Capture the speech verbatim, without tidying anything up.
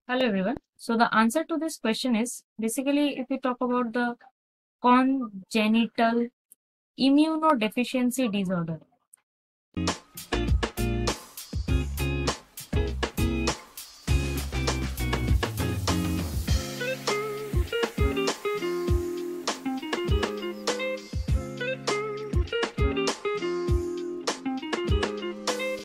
Hello everyone. So the answer to this question is basically if we talk about the congenital immunodeficiency disorder.